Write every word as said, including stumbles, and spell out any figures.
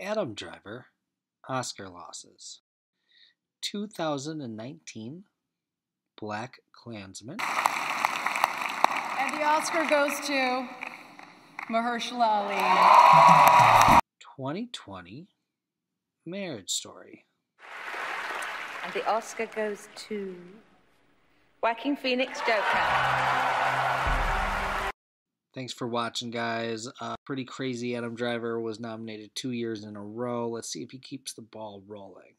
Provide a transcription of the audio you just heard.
Adam Driver, Oscar losses. two thousand nineteen, Black Klansman. And the Oscar goes to Mahershala Ali. twenty twenty, Marriage Story. And the Oscar goes to Joaquin Phoenix, Joker. Thanks for watching, guys. Uh, pretty crazy. Adam Driver was nominated two years in a row. Let's see if he keeps the ball rolling.